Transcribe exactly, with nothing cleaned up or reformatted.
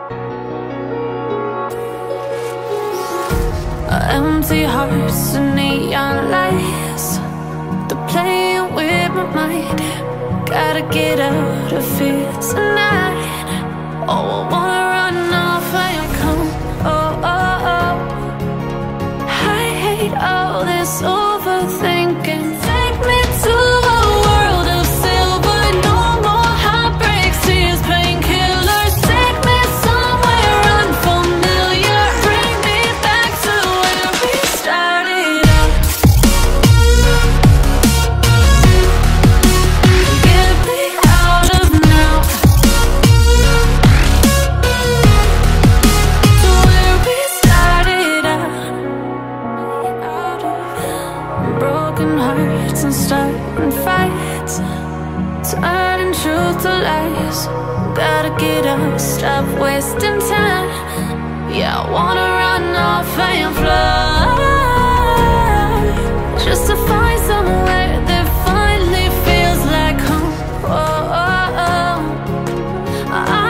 Empty hearts and neon lights, they're playing with my mind. Gotta get out of here tonight. Oh, I wanna run off and come. Oh, oh, oh. I hate all this overthinking. Take me to a world of silver. No more heartbreaks, tears, painkillers. Take me somewhere unfamiliar. Bring me back to where we started out. Get me out of now. To where we started out. Broken hearts and starting fights, turning truth to lies. Gotta get up, stop wasting time. Yeah, I wanna run off and fly, just to find somewhere that finally feels like home. Oh, oh, oh. I